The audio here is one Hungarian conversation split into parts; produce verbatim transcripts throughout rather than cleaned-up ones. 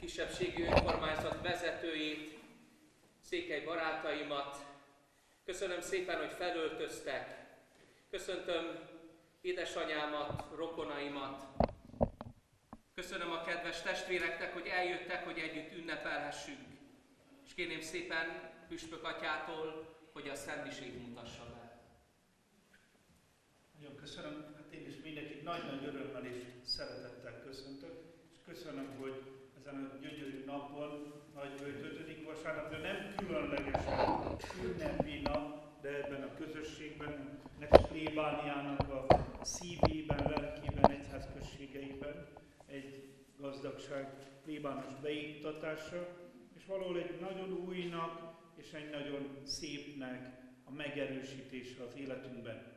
kisebbségi önkormányzat vezetőjét, székely barátaimat. Köszönöm szépen, hogy felöltöztek. Köszöntöm édesanyámat, rokonaimat. Köszönöm a kedves testvéreknek, hogy eljöttek, hogy együtt ünnepelhessünk. És kérném szépen Püspök atyától, hogy a szentmisét mutassa be. Nagyon köszönöm, hát én is mindenkit nagy-nagy örömmel és szeretettel köszöntök, és köszönöm, hogy ezen a gyönyörű napon, nagy ötödik vasárnapja nem különlegesen ünnepi nap, de ebben a közösségben, nek plébániának a szívében, lelkében, egyházközségeiben egy gazdagság plébános beiktatása, és valahol egy nagyon újnak és egy nagyon szépnek a megerősítése az életünkben.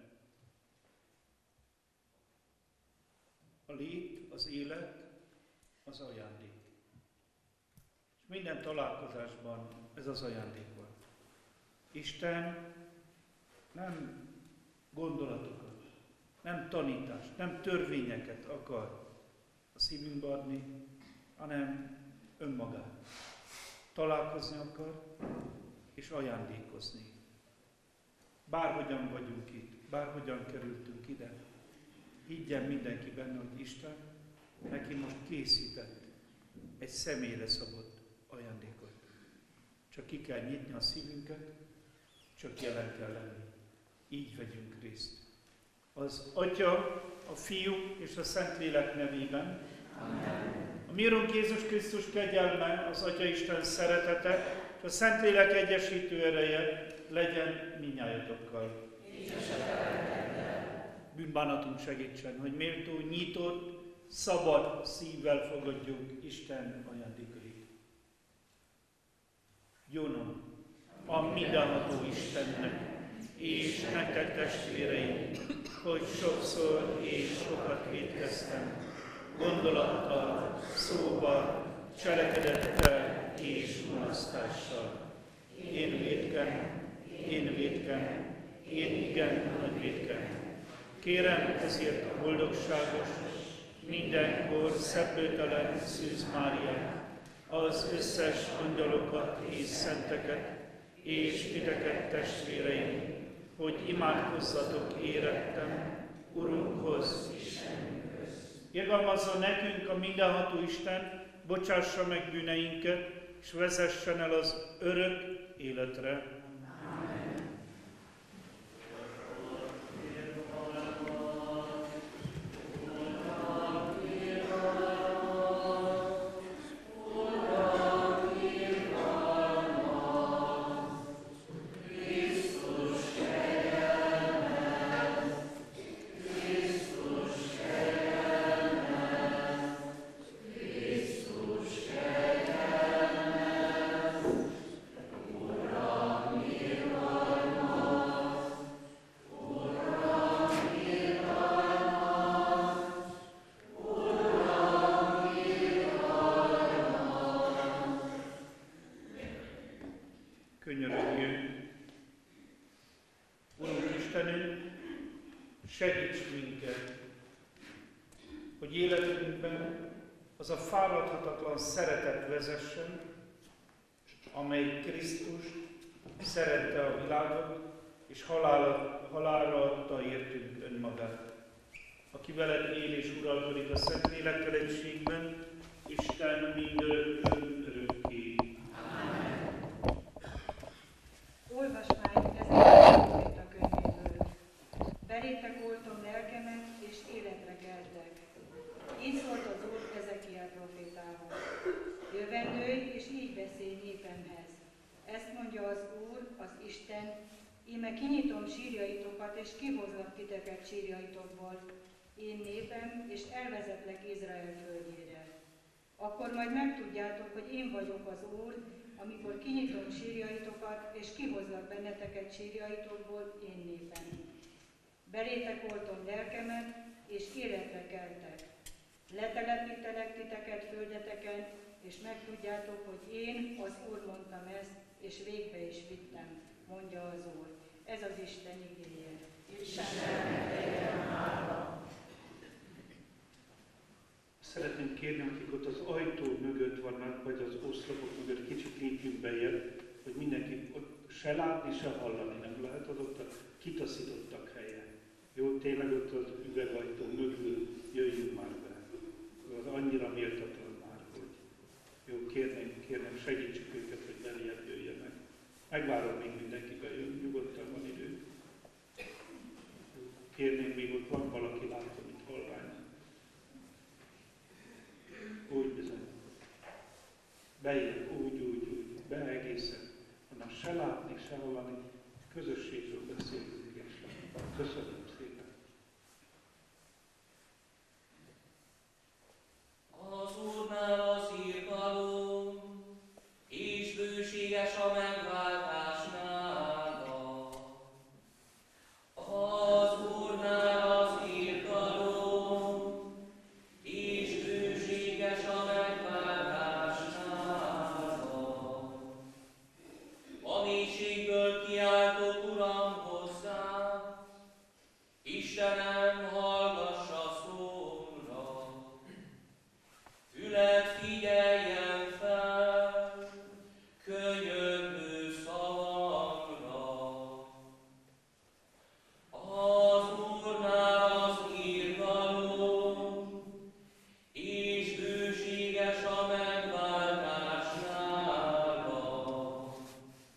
A lét, az élet, az ajándék. És minden találkozásban ez az ajándék van. Isten nem gondolatokat, nem tanítást, nem törvényeket akar a szívünkbe adni, hanem önmagát. Találkozni akar és ajándékozni. Bárhogyan vagyunk itt, bárhogyan kerültünk ide, higgyen mindenki benne, hogy Isten neki most készített egy személyre szabott ajándékot. Csak ki kell nyitni a szívünket, csak jelen kell lenni. Így vegyünk részt. Az Atya, a Fiú és a Szentlélek nevében. Amen. A mi Urunk Jézus Krisztus kegyelme, az Atya Isten szeretete és a Szentlélek egyesítő ereje legyen mindnyájatokkal. Bűnbánatunk segítsen, hogy méltó, nyitott, szabad szívvel fogadjuk Isten ajándékait. Jónom, a mindenható Istennek, és nektek testvéreim, hogy sokszor és sokat vétkeztem, gondolattal, szóval, cselekedettel és mulasztással. Én vétkem, én vétkem, én igen nagy vétkem. Kérem ezért a boldogságos, mindenkor szeplőtelen Szűz Máriát, az összes angyalokat és szenteket, és titeket testvéreim, hogy imádkozzatok érettem Urunkhoz, Istenünkhöz. Irgalmazza nekünk a mindenható Isten, bocsássa meg bűneinket, és vezessen el az örök életre. Segíts minket, hogy életünkben az a fáradhatatlan szeretet vezessen, amely Krisztus szerette a világot, és halálra, halálra adta értünk önmagát. Aki veled él és uralkodik a Szentlélekkel egységben, Isten mindörökkön örökké. Amen. Olvasmány ezért a könyvéből. Belétek oltom lelkemet, és életre keltek. Így szólt az Úr Ezekiel profétához. Jövendőj, és így beszélj népemhez. Ezt mondja az Úr, az Isten, íme kinyitom sírjaitokat, és kihozlak titeket sírjaitokból, én népem, és elvezetlek Izrael földjére. Akkor majd megtudjátok, hogy én vagyok az Úr, amikor kinyitom sírjaitokat, és kihozlak benneteket sírjaitokból, én népem. Belétek oltom lelkemet, és életre keltek. Letelepítelek titeket földeteken, és megtudjátok, hogy én, az Úr mondtam ezt, és végbe is vittem, mondja az Úr. Ez az Isten igéje. Istennek legyen hála. Szeretném kérni, akik ott az ajtó mögött udvarnál, vagy az oszlopok mögött kicsit lépjünk bejebb, hogy mindenki ott se látni, se hallani nem lehet, az ott a kitaszítottak helye. Jó, tényleg ott az üvegajtó mögül jöjjünk már be. Az annyira méltatlan már, hogy jó, kérném, kérném, segítsük őket, hogy beljebb jöjjenek. Megvárom, még mindenki bejön, nyugodtan van idő. Kérném, még ott van valaki, látom itt halvány. Úgy bizony. Bejön, úgy, úgy, úgy, be egészen. Hanem se látni, se hallani, közösségről beszélünk, és köszönöm szépen. Az Úrnál az irgalom, és bőséges a megváltás nála. Az Úrnál az irgalom, és bőséges a megváltás nála. A mélységből kiáltok, Uram, hozzám, Istenem, hallgass a szómra. Füled figyeljen fel, könyörgő szavamra. Az Úrnál az irgalom, és bőséges a megváltás nála.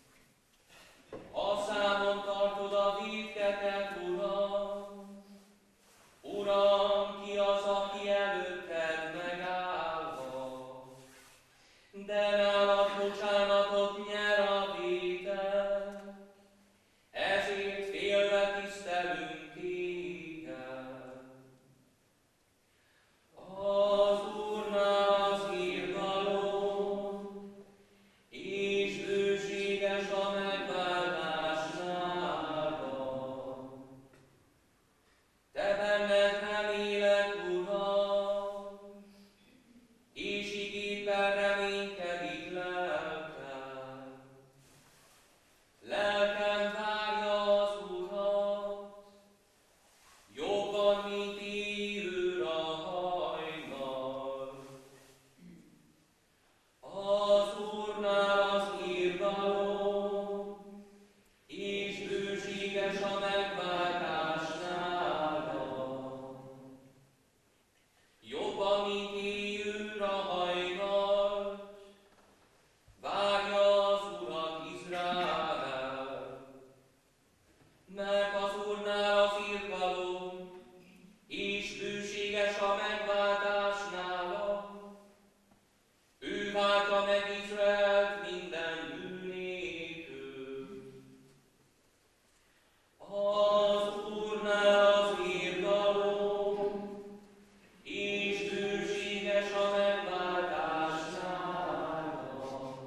A számon tartod a vétkeket, Uram, Uram, ki az, aki előtted megállva, de nálad bocsánatot nyer a vétek, ezért félve tisztelünk téged. Az Úrnál az irgalom, és bőséges a megváltás nála. Te benned remélek, Uram, és igédben reménykedik lelkem. Lelkem várja az Urat, jobban, mint éjjel a hajnal. Az Úrnál az irgalom, és bőséges a megváltás nála. Jobban, mint éjjel a hajnal, várja az Urat Izrael. Mert az Úrnál az irgalom, és bőséges a megváltás nála. Ő váltja meg Izraelt minden bűnétől. Az Úrnál az irgalom, és bőséges a megváltás nála.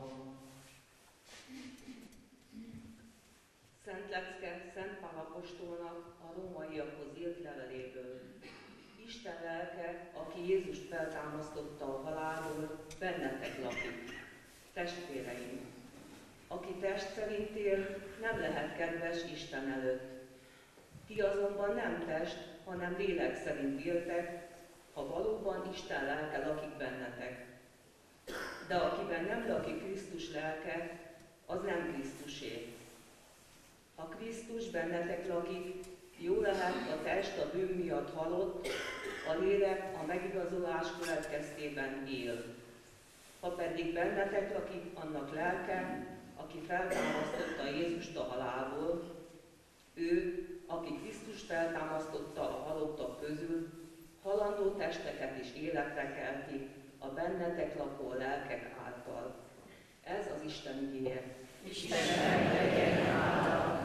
Szent Lecke Szent Pál apostolnak a rómaiakhoz írt leveléből. Isten lelke, aki Jézust feltámasztotta a halálból, bennetek lakik. Testvéreim, aki test szerint él, nem lehet kedves Isten előtt. Ti azonban nem test, hanem lélek szerint éltek, ha valóban Isten lelke lakik bennetek. De akiben nem lakik Krisztus lelke, az nem Krisztusé. Ha Krisztus bennetek lakik, jó lehet a test a bűn miatt halott, a lélek a megigazolás következtében él. Ha pedig bennetek lakik annak lelke, aki feltámasztotta Jézust a halálból, ő, aki Krisztus feltámasztotta a halottak közül, halandó testeket is életre kelti a bennetek lakó lelkek által. Ez az Isten igéje. Istennek legyen hála!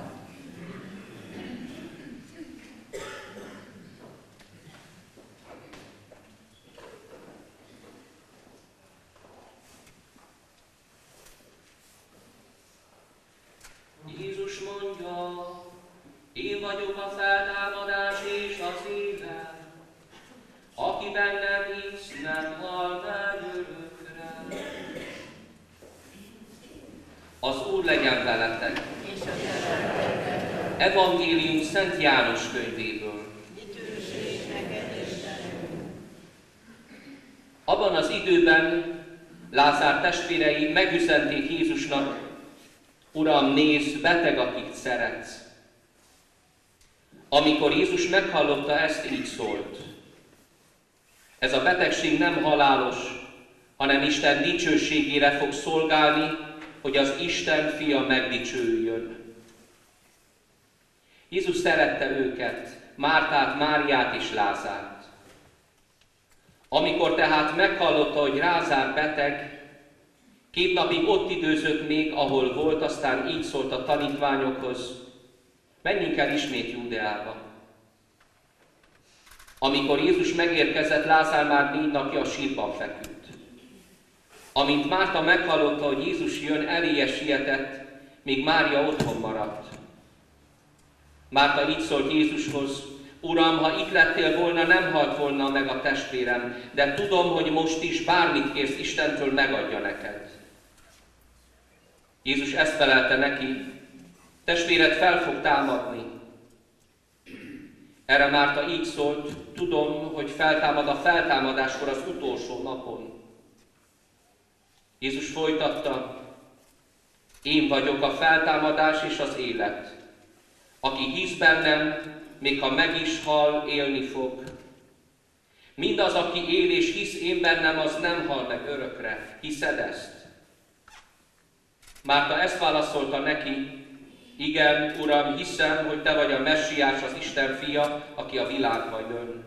Jézus mondja, én vagyok a feltámadás és az élet. Aki bennem hisz, nem hal el örökre. Az Úr legyen veletek. Evangélium Szent János könyvéből. Abban az időben Lázár testvérei megüzenték Jézusnak: Uram, nézd, beteg, akit szeretsz. Amikor Jézus meghallotta ezt, így szólt: Ez a betegség nem halálos, hanem Isten dicsőségére fog szolgálni, hogy az Isten fia megdicsőjön. Jézus szerette őket, Mártát, Máriát és Lázárt. Amikor tehát meghallotta, hogy Lázár beteg, két napig ott időzött még, ahol volt, aztán így szólt a tanítványokhoz: Menjünk el ismét Júdeába. Amikor Jézus megérkezett, Lázár már négy napja a sírban feküdt. Amint Márta meghallotta, hogy Jézus jön, eléje sietett, míg Mária otthon maradt. Márta így szólt Jézushoz: Uram, ha itt lettél volna, nem halt volna meg a testvérem, de tudom, hogy most is bármit kérsz Istentől, megadja neked. Jézus ezt felelte neki: Testvéred fel fog támadni. Erre Márta így szólt: Tudom, hogy feltámad a feltámadáskor, az utolsó napon. Jézus folytatta: Én vagyok a feltámadás és az élet. Aki hisz bennem, még ha meg is hal, élni fog. Mindaz, aki él és hisz én bennem, az nem hal meg örökre. Hiszed ezt? Márta ezt válaszolta neki: Igen, Uram, hiszem, hogy te vagy a Messiás, az Isten fia, aki a világba jön.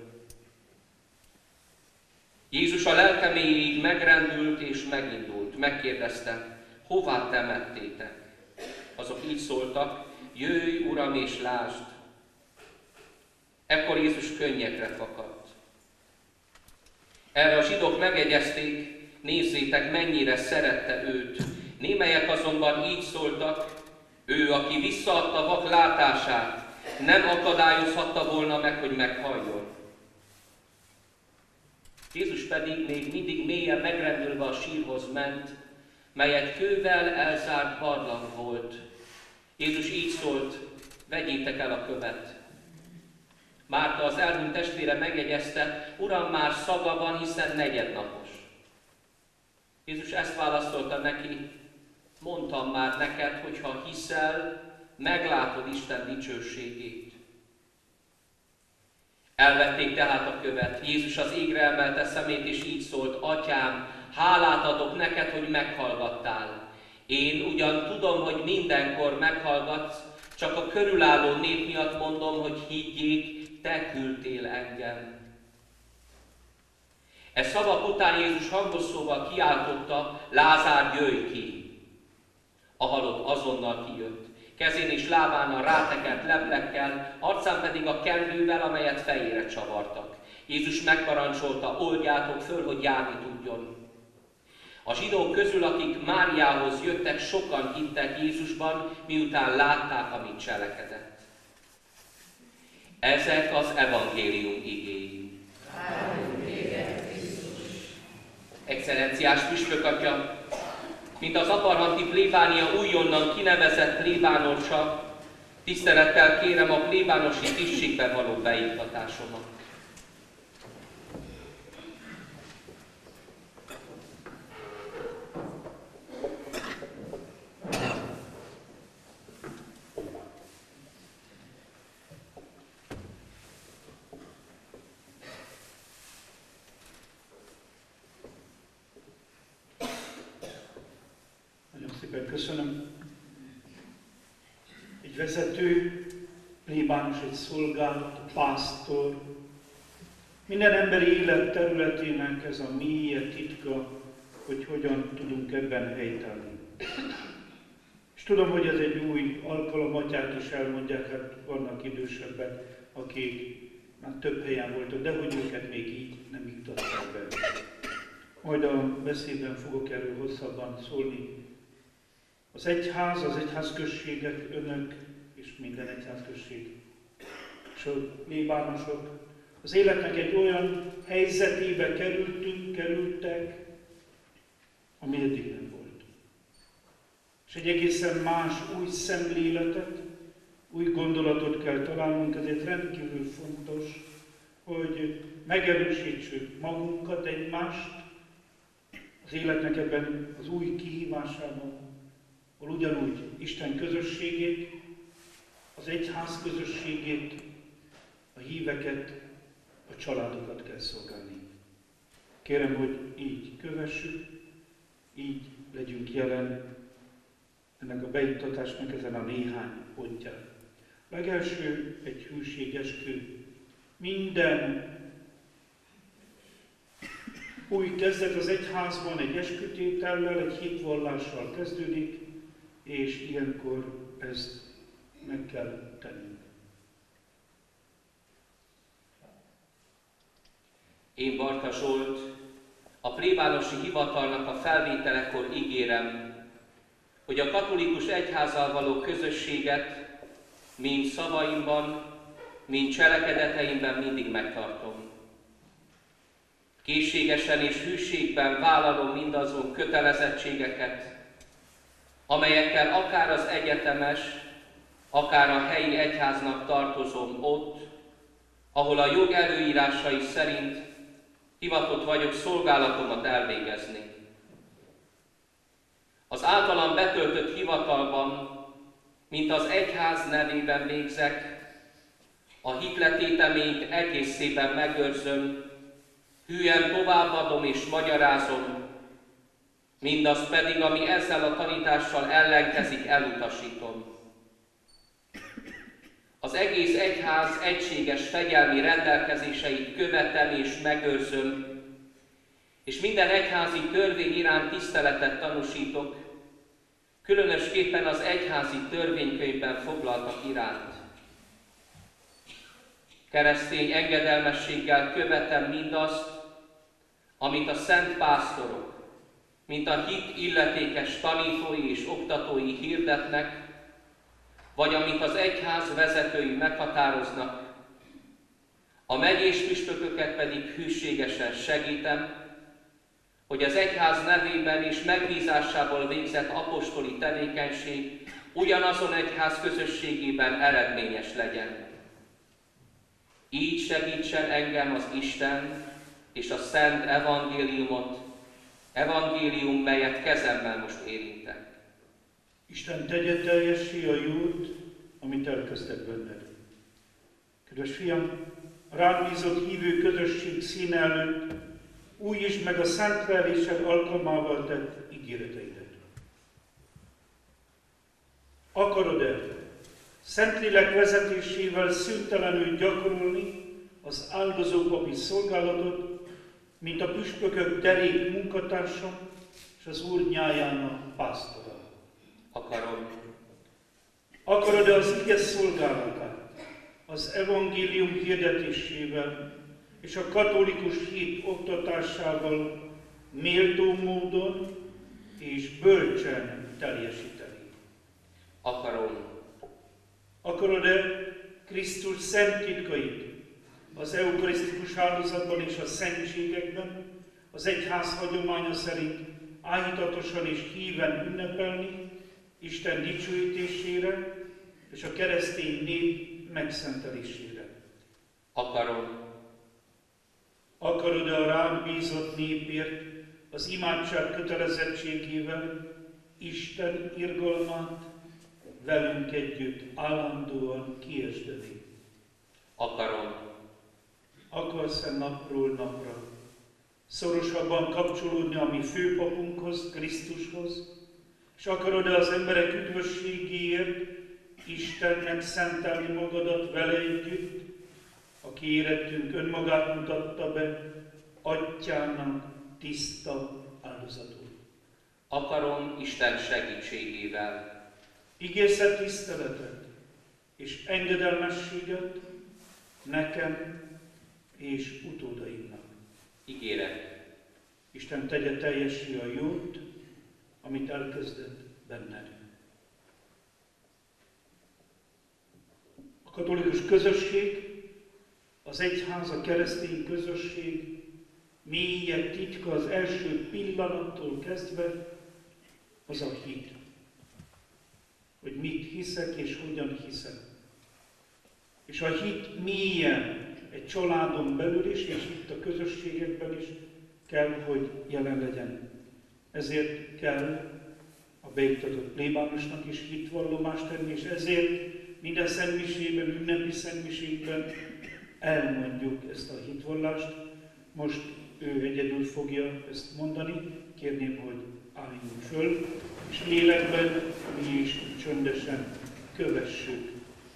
Jézus a lelke mélyéig megrendült és megindult. Megkérdezte: Hová temettétek? Azok így szóltak: Jöjj, Uram, és lásd! Ekkor Jézus könnyekre fakadt. Erre a zsidók megegyezték: Nézzétek, mennyire szerette őt. Némelyek azonban így szóltak: Ő, aki visszaadta vak látását, nem akadályozhatta volna meg, hogy meghalljon. Jézus pedig még mindig mélyen megrendülve a sírhoz ment, melyet kővel elzárt barlang volt. Jézus így szólt: Vegyétek el a követ. Márta, az elhunyt testvére megjegyezte: Uram, már szaga van, hiszen negyednapos. Jézus ezt válaszolta neki: Mondtam már neked, hogy ha hiszel, meglátod Isten dicsőségét. Elvették tehát a követ. Jézus az égre emelte szemét, és így szólt: Atyám, hálát adok neked, hogy meghallgattál. Én ugyan tudom, hogy mindenkor meghallgatsz, csak a körülálló nép miatt mondom, hogy higgyék, te küldtél engem. E szavak után Jézus hangos szóval kiáltotta: Lázár, jöjj ki! A halott azonnal kijött. Kezén és lábán a rátekert leplekkel, arcán pedig a kendővel, amelyet fejére csavartak. Jézus megparancsolta: Oldjátok föl, hogy járni tudjon. A zsidók közül, akik Máriához jöttek, sokan hittek Jézusban, miután látták, amit cselekedett. Ezek az evangélium igéi. Excellenciás püspökatya, mint az aparhanti plébánia újonnan kinevezett plébánosa, tisztelettel kérem a plébánosi tisztségbe való beiktatásomat. Köszönöm. Egy vezető, plébános, egy szolgálat, pásztor, minden emberi élet területének ez a mélye titka, hogy hogyan tudunk ebben helytállni. És tudom, hogy ez egy új alkalom, atyák is elmondják, hát vannak idősebbek, akik már több helyen voltak, de hogy őket még így nem iktatták be. Majd a beszédben fogok erről hosszabban szólni. Az egyház, az egyházközségek, önök és minden egyházközség, és a plébánosok az életnek egy olyan helyzetébe kerültünk, kerültek, ami eddig nem volt. És egy egészen más új szemléletet, új gondolatot kell találnunk, ezért rendkívül fontos, hogy megerősítsük magunkat, egymást, az életnek ebben az új kihívásában, ahol ugyanúgy Isten közösségét, az egyház közösségét, a híveket, a családokat kell szolgálni. Kérem, hogy így kövessük, így legyünk jelen ennek a beiktatásnak ezen a néhány pontján. Legelső egy hűségeskü. Minden új kezdet az egyházban egy eskütétellel, egy hitvallással kezdődik, és ilyenkor ezt meg kell tennünk. Én, Barta Zsolt, a plébánosi hivatalnak a felvételekor ígérem, hogy a katolikus egyházzal való közösséget mind szavaimban, mind cselekedeteimben mindig megtartom. Készségesen és hűségben vállalom mindazon kötelezettségeket, amelyekkel akár az egyetemes, akár a helyi egyháznak tartozom ott, ahol a jog előírásai szerint hivatott vagyok szolgálatomat elvégezni. Az általam betöltött hivatalban, mint az egyház nevében végzek, a hitletéteményt egészében megőrzöm, hűen továbbadom és magyarázom, mindazt pedig, ami ezzel a tanítással ellenkezik, elutasítom. Az egész egyház egységes fegyelmi rendelkezéseit követem és megőrzöm, és minden egyházi törvény iránt tiszteletet tanúsítok, különösképpen az egyházi törvénykönyvben foglaltak iránt. Keresztény engedelmességgel követem mindazt, amit a szent pásztorok, mint a hit illetékes tanítói és oktatói hirdetnek, vagy amit az egyház vezetői meghatároznak, a megyés püspököket pedig hűségesen segítem, hogy az egyház nevében és megbízásából végzett apostoli tevékenység ugyanazon egyház közösségében eredményes legyen. Így segítsen engem az Isten és a szent evangéliumot, evangélium, melyet kezemmel most érintek. Isten tegye teljessé a jót, amit elkezdett benned. Kedves fiam, a rád bízott hívő közösség színe előtt újítsd meg a szentverésed alkalmával tett ígéreteidet. Akarod-e Szentlélek vezetésével szüntelenül gyakorolni az áldozó papi szolgálatot, mint a püspökök derék munkatársa és az Úr nyájának pásztora? Akarom. Akarod-e az ige szolgálatát, az evangélium hirdetésével és a katolikus hit oktatásával méltó módon és bölcsen teljesíteni? Akarom. Akarod-e Krisztus szent titkait az eukarisztikus áldozatban és a szentségekben az egyház hagyománya szerint áhítatosan és híven ünnepelni Isten dicsőítésére és a keresztény nép megszentelésére? Akarom. Akarod-e a rád bízott népért az imádság kötelezettségével Isten irgalmát velünk együtt állandóan kiesdeni? Akarom. Akarsz-e napról napra szorosabban kapcsolódni a mi főpapunkhoz, Krisztushoz, és akarod-e az emberek üdvösségéért Istennek szentelni magadat vele együtt, aki érettünk önmagát mutatta be, atyának tiszta áldozatul? Akarom Isten segítségével. Ígérsz-e tiszteletet és engedelmességet nekem és utódaimnak? Ígérek. Isten tegye teljessé a jót, amit elkezdett benned. A katolikus közösség, az egyház, a keresztény közösség mélyebb titka az első pillanattól kezdve az a hit. Hogy mit hiszek és hogyan hiszek. És a hit mélyen egy családon belül is, és itt a közösségekben is kell, hogy jelen legyen. Ezért kell a beiktatott plébánosnak is hitvallomást tenni, és ezért minden szentmisében, ünnepi szentmisékben elmondjuk ezt a hitvallást. Most ő egyedül fogja ezt mondani, kérném, hogy álljunk föl, és lélekben mi is csöndesen kövessük.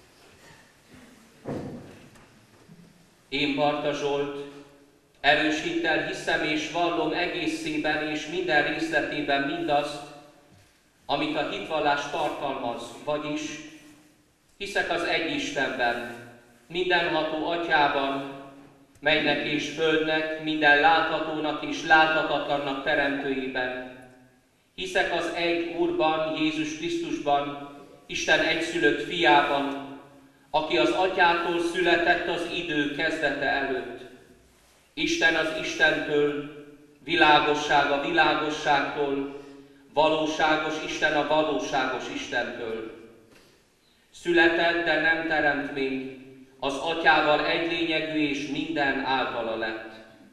Én, Barta Zsolt, erős hittel hiszem és vallom egészében és minden részletében mindazt, amit a hitvallás tartalmaz, vagyis hiszek az egy Istenben, mindenható Atyában, mennek és földnek, minden láthatónak és láthatatlannak teremtőjében. Hiszek az egy Úrban, Jézus Krisztusban, Isten egyszülött fiában, aki az Atyától született az idő kezdete előtt. Isten az Istentől, világosság a világosságtól, valóságos Isten a valóságos Istentől. Született, de nem teremtmény, az Atyával egy lényegű és minden általa lett.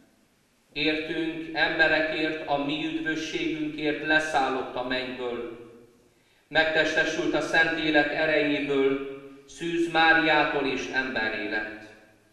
Értünk, emberekért, a mi üdvösségünkért leszállott a mennyből. Megtestesült a Szentlélek erejéből, Szűz Máriától és emberré lett.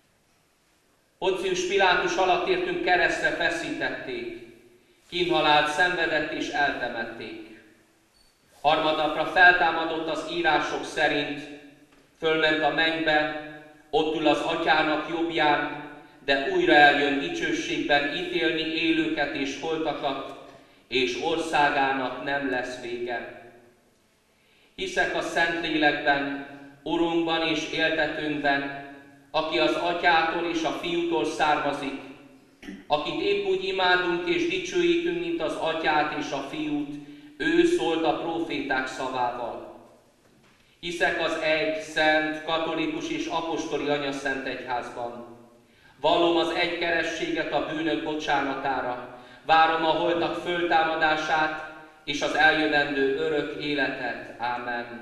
Poncius Pilátus alatt értünk keresztre feszítették, kínhalált szenvedett és eltemették. Harmadnapra feltámadott az írások szerint, fölment a mennybe, ott ül az Atyának jobbján, de újra eljön dicsőségben ítélni élőket és holtakat, és országának nem lesz vége. Hiszek a Szentlélekben, Urunkban és éltetőnkben, aki az Atyától és a Fiútól származik, akit épp úgy imádunk és dicsőítünk, mint az Atyát és a Fiút, ő szólt a próféták szavával. Hiszek az egy, szent, katolikus és apostoli anyaszent egyházban. Vallom az egy kerességet a bűnök bocsánatára, várom a holtak föltámadását és az eljövendő örök életet. Ámen.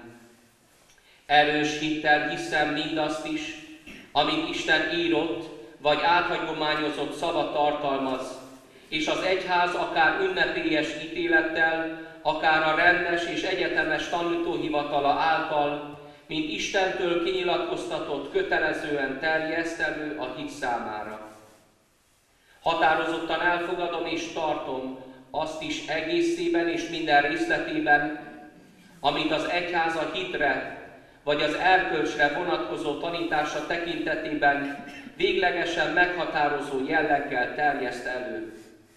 Erős hittel hiszem mindazt is, amit Isten írott, vagy áthagyományozott szava tartalmaz, és az egyház akár ünnepélyes ítélettel, akár a rendes és egyetemes tanítóhivatala által, mint Istentől kinyilatkoztatott, kötelezően terjeszt elő a hit számára. Határozottan elfogadom és tartom azt is egészében és minden részletében, amit az egyház a hitre vagy az erkölcsre vonatkozó tanítása tekintetében véglegesen meghatározó jelleggel terjeszt elő.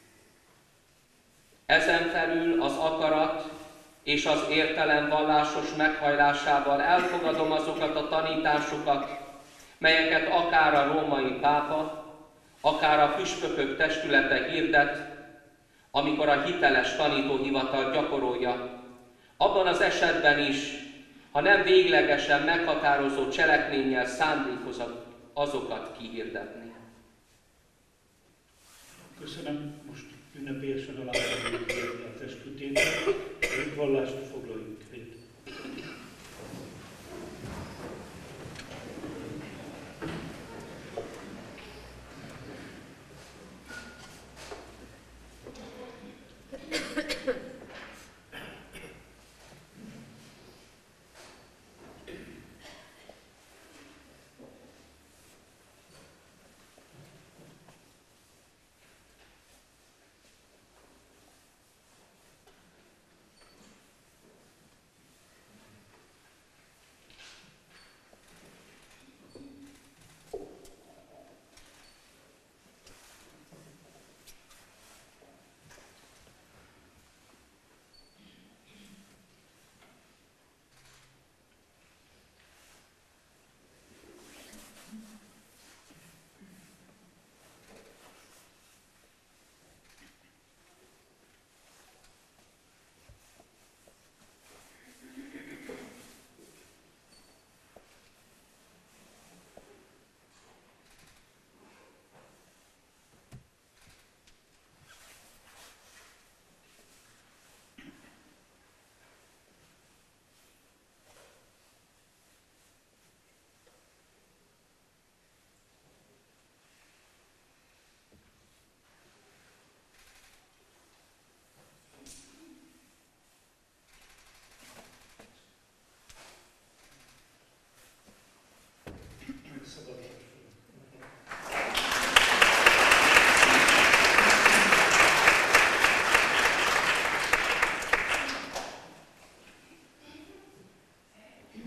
Ezen felül az akarat és az értelem vallásos meghajlásával elfogadom azokat a tanításokat, melyeket akár a római pápa, akár a püspökök testülete hirdet, amikor a hiteles tanítóhivatal gyakorolja, abban az esetben is, ha nem véglegesen meghatározó cselekménnyel szándékozott azokat kihirdetni. Köszönöm, most ünnepélyesen aláírjuk a testütétet, a hitvallást foglaljuk helyet.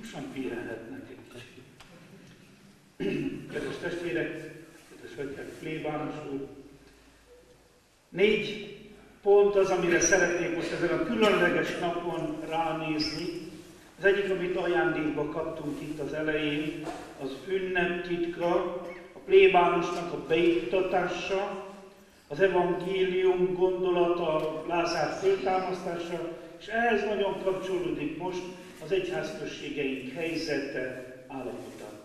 tipikusan pihenhetnek egy kicsit. Kedves testvérek, kedves atyák, plébános úr, négy pont az, amire szeretnék most ezen a különleges napon ránézni. Az egyik, amit ajándékba kaptunk itt az elején, az ünnep titka, a plébánosnak a beiktatása, az evangélium gondolata, Lázár föltámasztása, és ehhez nagyon kapcsolódik most az egyházközségeink helyzete, állapota.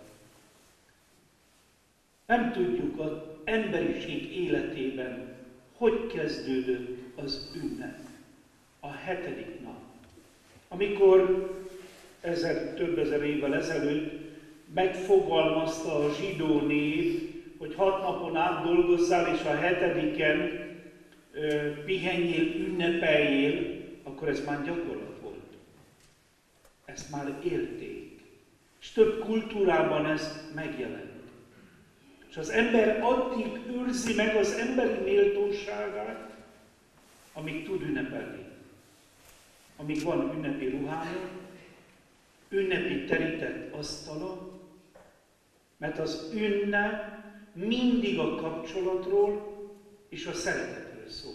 Nem tudjuk az emberiség életében, hogy kezdődött az ünnep, a hetedik nap. Amikor ezer, több ezer évvel ezelőtt megfogalmazta a zsidó név, hogy hat napon át dolgozzál, és a hetediken ö, pihenjél, ünnepeljél, akkor ez már gyakorlat volt. Ez már élték. És több kultúrában ez megjelent. És az ember addig őrzi meg az emberi méltóságát, amíg tud ünnepelni. Amíg van ünnepi ruhája, ünnepi terített asztala, mert az ünnep mindig a kapcsolatról és a szeretetről szól.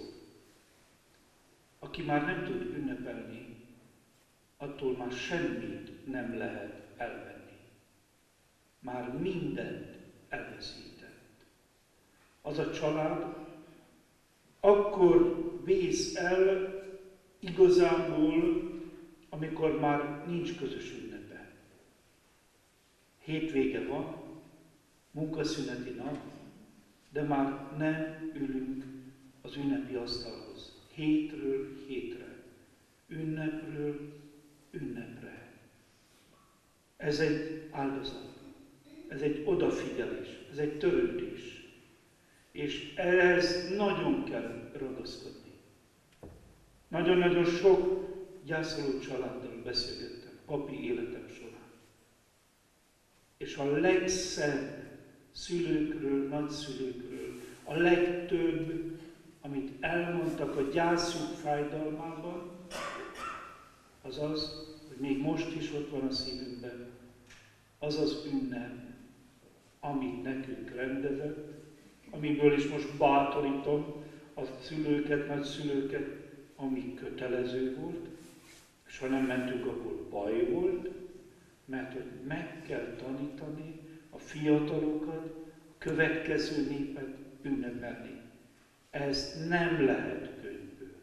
Aki már nem tud ünnepelni, attól már semmit nem lehet elvenni. Már mindent elveszített. Az a család akkor vész el igazából, amikor már nincs közös ünnepe. Hétvége van, munkaszüneti nap, de már nem ülünk az ünnepi asztalhoz. Hétről hétre, ünnepről ünnepre. Ez egy áldozat, ez egy odafigyelés, ez egy törődés. És ehhez nagyon kell ragaszkodni. Nagyon-nagyon sok gyászoló családdal beszélgettem papi életem során. És a legszebb szülőkről, nagyszülőkről, a legtöbb, amit elmondtak a gyászuk fájdalmában, az az, hogy még most is ott van a szívünkben, az az ünnep, amit nekünk rendezett, amiből is most bátorítom a szülőket, nagyszülőket, ami kötelező volt, és ha nem mentünk, akkor baj volt, mert hogy meg kell tanítani a fiatalokat, a következő népet ünnepelni. Ez nem lehet könyvből.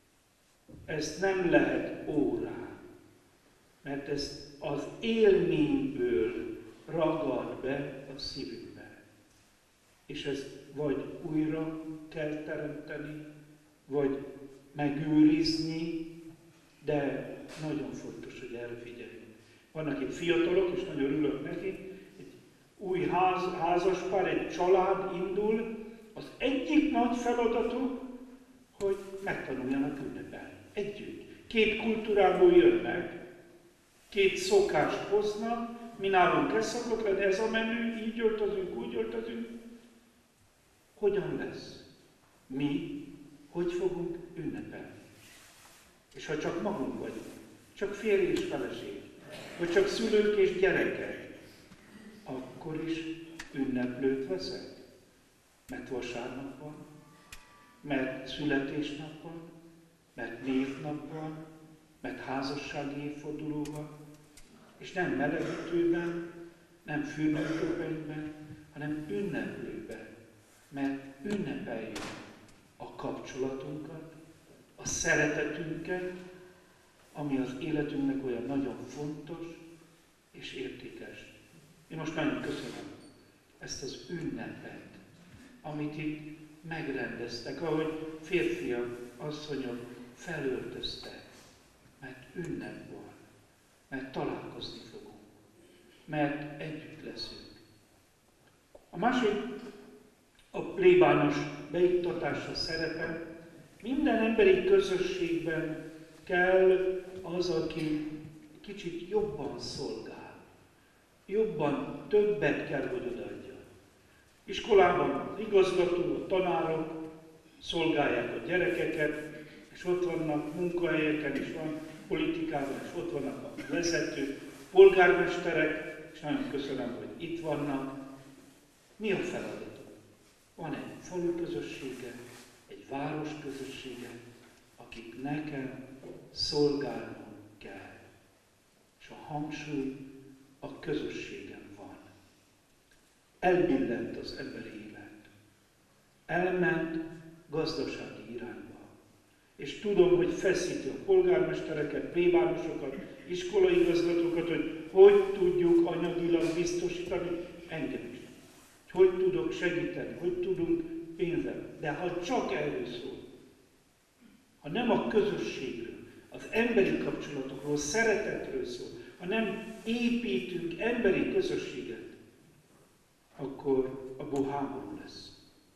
Ez nem lehet órán, mert ez az élményből ragad be a szívünkbe. És ezt vagy újra kell teremteni, vagy megőrizni, de nagyon fontos, hogy erre figyeljünk. Vannak itt fiatalok, és nagyon örülök neki, egy új ház, házaspár, egy család indul, az egyik nagy feladatuk, hogy megtanuljanak ünnepelni. Együtt. Két kultúrából jönnek, két szokást hoznak, mi nálunk ez szokott lenni, ez a menü, így öltözünk, úgy öltözünk. Hogyan lesz? Mi hogy fogunk ünnepelni? És ha csak magunk vagyunk, csak férj és feleség, vagy csak szülők és gyerekek, akkor is ünneplőt veszek. Mert vasárnap van, mert születésnap van, mert névnap van, mert házassági évforduló van, és nem melegítőben, nem fürdőköpenyben, hanem ünneplőben, mert ünnepeljük a kapcsolatunkat, a szeretetünket, ami az életünknek olyan nagyon fontos és értékes. Én most nagyon köszönöm ezt az ünnepet, amit itt megrendeztek, ahogy férfiak, asszonyok felöltöztek, mert ünnep van, mert találkozni fogunk, mert együtt leszünk. A másik, a plébános beiktatása szerepe. Minden emberi közösségben kell az, aki kicsit jobban szolgál, jobban többet kell, hogy odaadja. Iskolában az igazgató, a tanárok szolgálják a gyerekeket, és ott vannak munkahelyeken, és van politikában, és ott vannak a vezetők, polgármesterek, és nagyon köszönöm, hogy itt vannak. Mi a feladatuk? Van egy falu közössége, egy város közössége, akik nekem szolgálnom kell. És a hangsúly a közösségem van. Elbillent az emberi élet. Elment gazdasági irányba. És tudom, hogy feszíti a polgármestereket, plébánosokat, iskolaigazgatókat, hogy hogy tudjuk anyagilag biztosítani engem is. Hogy tudok segíteni, hogy tudunk pénzzel. De ha csak erről szól, ha nem a közösségről, az emberi kapcsolatokról, szeretetről szól, ha nem építünk emberi közösséget, akkor abból háború lesz.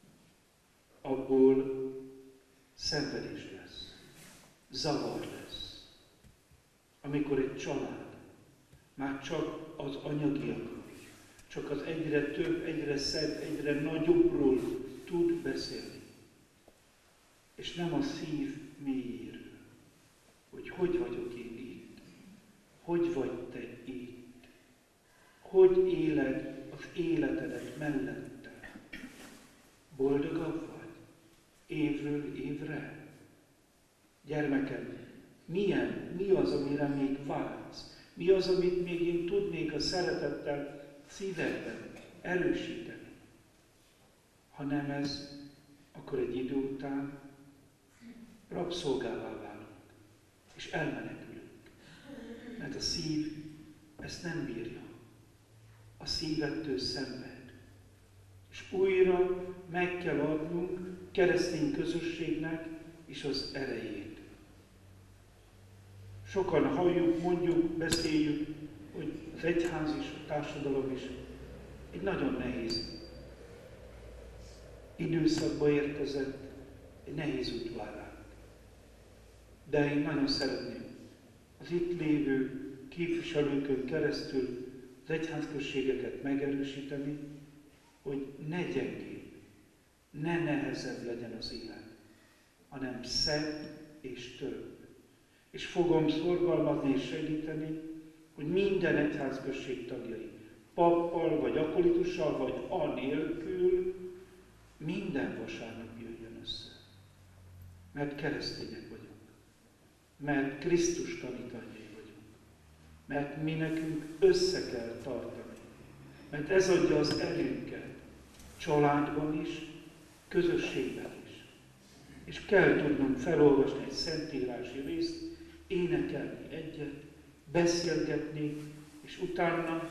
Abból szenvedés lesz. Zavar lesz. Amikor egy család már csak az anyagiakról, csak az egyre több, egyre szebb, egyre nagyobbról tud beszélni. És nem a szív mélyéről, hogy hogy vagyok én itt, hogy vagy te itt, hogy éled az életedet mellette. Boldogabb vagy évről évre? Gyermekem, milyen, mi az, amire még vágysz? Mi az, amit még én tudnék a szeretettel szívedben erősíteni? Ha nem ez, akkor egy idő után rabszolgává válunk, és elmenekülünk. Mert a szív ezt nem bírja. A szív ettől szenved. És újra meg kell adnunk keresztény közösségnek is az erejét. Sokan halljuk, mondjuk, beszéljük, hogy az egyház és a társadalom is egy nagyon nehéz időszakba érkezett, egy nehéz útvárán. De én nagyon szeretném az itt lévő képviselőkön keresztül az egyházközségeket megerősíteni, hogy ne gyengébb, ne nehezebb legyen az élet, hanem szebb és több. És fogom szorgalmazni és segíteni, hogy minden egyházközség tagjai, pappal, vagy akolitussal, vagy anélkül minden vasárnap jöjjön össze. Mert keresztények vagyunk. Mert Krisztus tanítványai vagyunk. Mert mi nekünk össze kell tartani. Mert ez adja az erőnket. Családban is, közösségben is. És kell tudnunk felolvasni egy szentírási részt, énekelni egyet, beszélgetni, és utána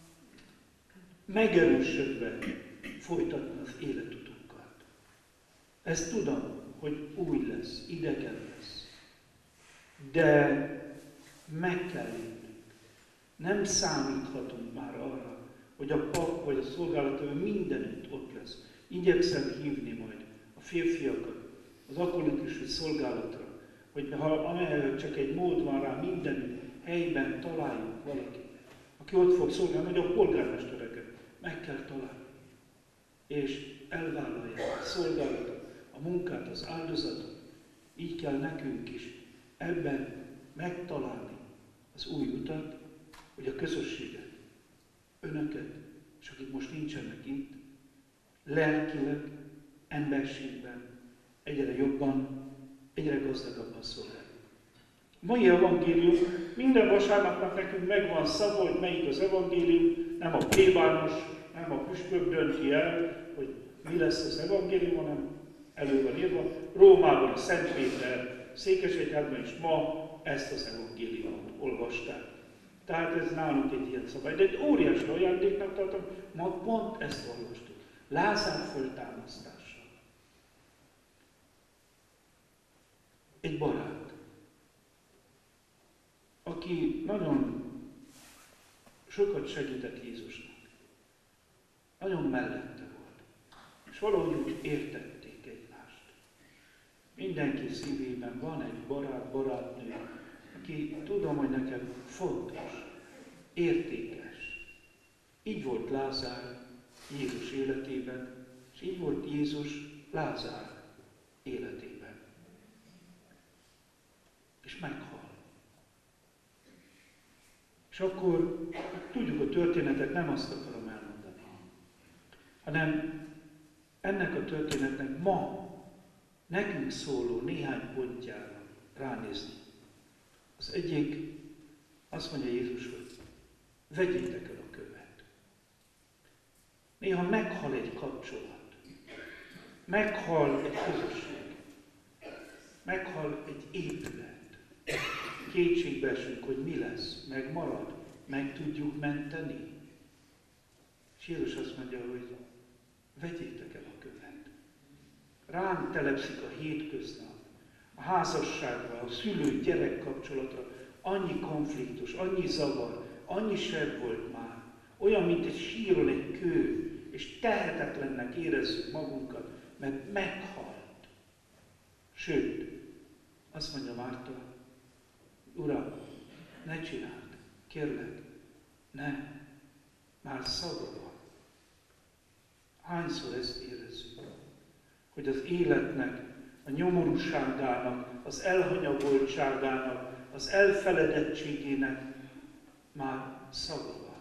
megerősödve folytatni az életutunkat. Ezt tudom, hogy új lesz, idegen lesz. De meg kell lépnünk. Nem számíthatunk már arra, hogy a pap vagy a szolgálatom mindenütt ott lesz. Igyekszem hívni majd a férfiakat az akolitusi szolgálatra, hogy ha amelyek csak egy mód van rá, mindenütt helyben találjuk valakit, aki ott fog szolgálni, hogy a polgármestereket meg kell találni. És elvállalják a szolgálatot, a munkát, az áldozatot. Így kell nekünk is ebben megtalálni az új utat, hogy a közösséget, önöket, és akik most nincsenek itt, lelkileg, emberségben egyre jobban, egyre gazdagabban szolgáljuk. A mai evangélium, minden vasárnapnak nekünk megvan szabva, hogy melyik az evangélium, nem a plébános, nem a püspök dönti el, hogy mi lesz az evangélium, hanem elő van írva. Rómában a Szent Péter székesegyházban is ma ezt az evangéliumot olvasták. Tehát ez nálunk egy ilyen szabály. De egy óriási ajándéknak tartom, ma pont ezt olvastuk. Lázár föltámasztása. Egy barát, aki nagyon sokat segített Jézusnak. Nagyon mellette volt. És valahogy úgy értették egymást. Mindenki szívében van egy barát, barátnő, aki tudom, hogy nekem fontos, értékes. Így volt Lázár Jézus életében, és így volt Jézus Lázár életében. És meghal. És akkor tudjuk a történetet, nem azt akarom elmondani, hanem ennek a történetnek ma nekünk szóló néhány pontjára ránézni. Az egyik, azt mondja Jézus, hogy vegyétek el a követ. Néha meghal egy kapcsolat, meghal egy közösség, meghal egy épület. Kétségbe esünk, hogy mi lesz, megmarad, meg tudjuk menteni. És Jézus azt mondja, hogy vegyétek el a követ. Ránk telepszik a hétköznap, a házasságra, a szülő-gyerek kapcsolatra, annyi konfliktus, annyi zavar, annyi seb volt már, olyan, mint egy síron egy kő, és tehetetlennek érezzük magunkat, mert meghalt. Sőt, azt mondja Márta, Uram, ne csináld, kérlek, ne, már szaga van. Hányszor ezt érezzük, hogy az életnek, a nyomorúságának, az elhanyagoltságának, az elfeledettségének már szaga van.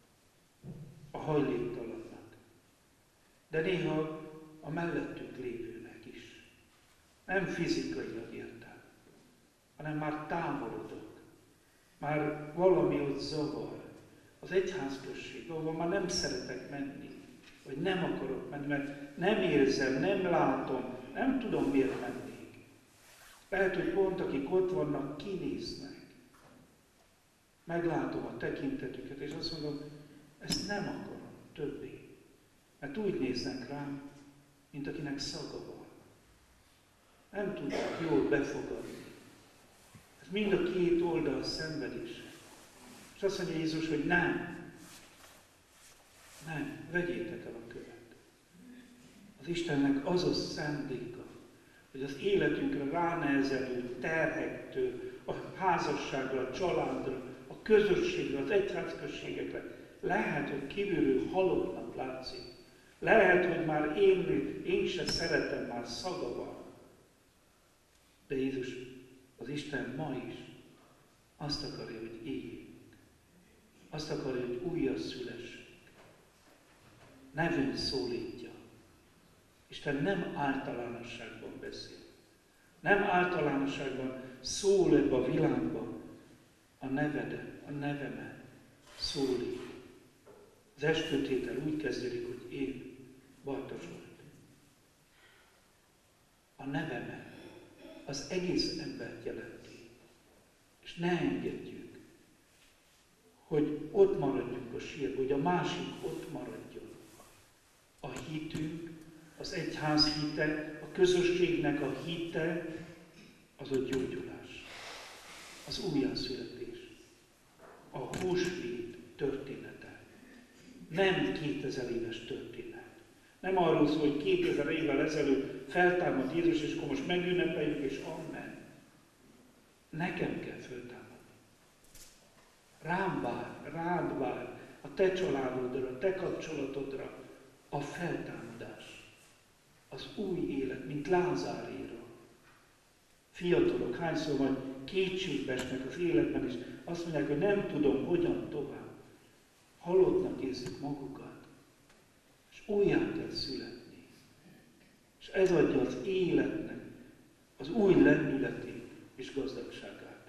A hajléktalannak. De néha a mellettünk lévőnek is. Nem fizikailag értem, hanem már távolodok. Már valami ott zavar. Az egyházközség, ahol már nem szeretek menni, vagy nem akarok menni, mert nem érzem, nem látom, nem tudom, miért mennék. Lehet, hogy pont akik ott vannak, kinéznek. Meglátom a tekintetüket, és azt mondom, ezt nem akarom többé. Mert úgy néznek rám, mint akinek szaga van. Nem tudják jól befogadni. Ez mind a két oldal szenvedése. És azt mondja Jézus, hogy nem. Nem, vegyétek el a követ. Az Istennek az a szándéka, hogy az életünkre ránehezelő terhektől, a házasságra, a családra, a közösségre, az egyházközségekre lehet, hogy kívülről halottnak látszik. Lehet, hogy már én, én se szeretem, már szaga van. De Jézus, az Isten ma is azt akarja, hogy éljünk. Azt akarja, hogy újra szülessünk. Nevén szólítja. Isten nem általánosságban beszél. Nem általánosságban szól ebbe a világban. A nevedet, a nevemet szólít. Az eskütétel úgy kezdődik, hogy én, Barta Zsolt. A nevemet, az egész embert jelenti. És ne engedjük, hogy ott maradjunk a sírba, hogy a másik ott maradjon. A hitünk, az egyház hite, a közösségnek a hite, az a gyógyulás, az újjászületés, a húsvét története. Nem kétezer éves történet. Nem arról szól, hogy kétezer évvel ezelőtt feltámad Jézus, és akkor most megünnepeljük, és amen. Nekem kell feltámadni. Rám vár, rád vár, a te családodra, a te kapcsolatodra a feltámadás. Az új élet, mint Lázáréra. Fiatalok hányszor majd kétségbe esnek az életben, és azt mondják, hogy nem tudom, hogyan tovább. Halottnak érzik magukat, és újjá kell születni. És ez adja az életnek az új lendületét és gazdagságát.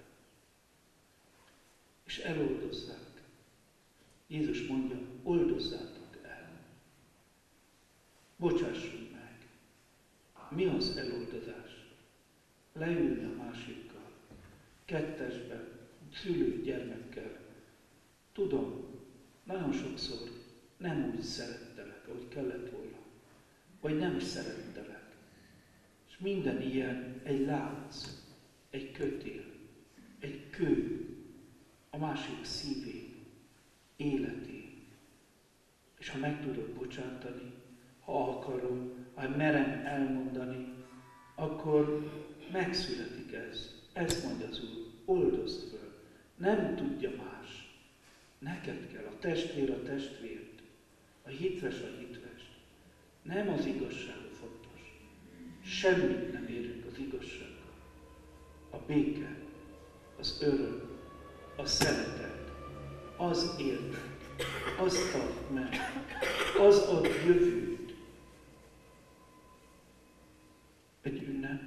És eloldozzák. Jézus mondja, oldozzátok el. Bocsássunk meg. Mi az eloldozás? Leülni a másikkal, kettesben, szülő gyermekkel. Tudom, nagyon sokszor nem úgy szerettelek, ahogy kellett volna. Vagy nem szerettelek. És minden ilyen egy lánc, egy kötél, egy kő a másik szívén, életén. És ha meg tudod bocsátani, ha akarom, ha merem elmondani, akkor megszületik ez. Ezt mondja az Úr, oldozd föl. Nem tudja más. Neked kell, a testvér a testvért, a hitves a hitvest. Nem az igazság a fontos. Semmit nem érünk az igazsággal. A béke, az öröm, a szeretet, az érted, az tart meg, az ad jövőt. Egy ünnep,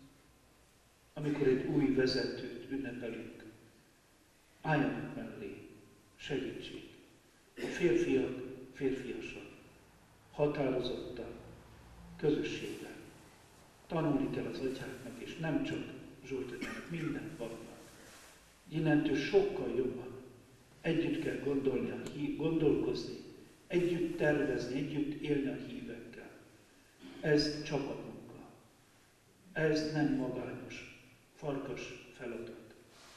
amikor egy új vezetőt ünnepelünk. Álljanak mellé, segítség. A férfiak férfiasak, határozottan, közösségben. Tanulni kell az atyáknak, és nem csak Zsolt atyának, minden papnak. Innentől sokkal jobban együtt kell gondolni, a hí- gondolkozni, együtt tervezni, együtt élni a hívekkel. Ez csapatmunka. Ez nem magányos, farkas feladat.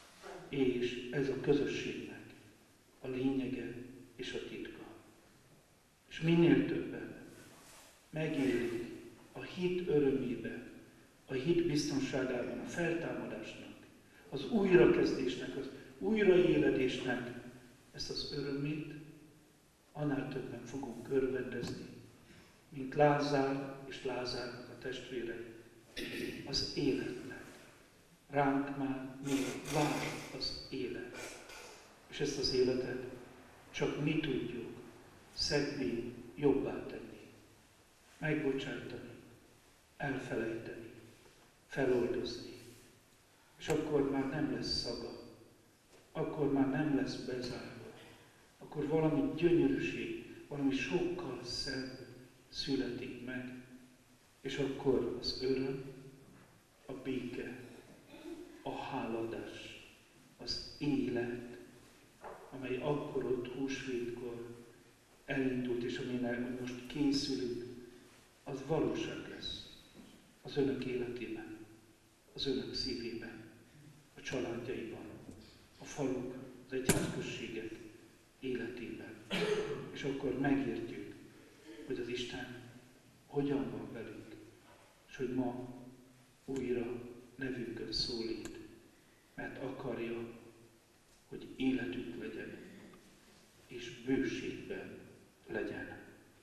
És ez a közösségnek a lényege és a titka. És minél többen megélik a hit örömében, a hit biztonságában, a feltámadásnak, az újrakezdésnek, az újraéledésnek ezt az örömét, annál többen fogunk örvendezni, mint Lázár és Lázárnak a testvérei az életnek. Ránk már még vár az élet. És ezt az életet csak mi tudjuk szebbé, jobbá tenni, megbocsájtani, elfelejteni, feloldozni. És akkor már nem lesz szaga, akkor már nem lesz bezárva, akkor valami gyönyörűség, valami sokkal szebb születik meg, és akkor az öröm, a béke, a háladás, az élet, amely akkor ott húsvétkor elindult, és aminek most készülünk, az valóság lesz az önök életében, az önök szívében, a családjaiban, a faluk, az egyházközségek életében. És akkor megértjük, hogy az Isten hogyan van velünk, és hogy ma újra nevünkön szólít, mert akarja, hogy életünk legyen, és bőségben legyen.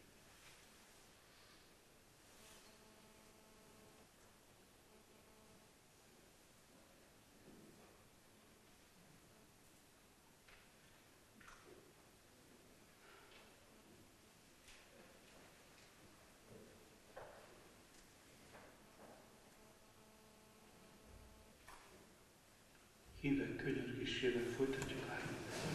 Hívek könyörgésével folytatjuk át.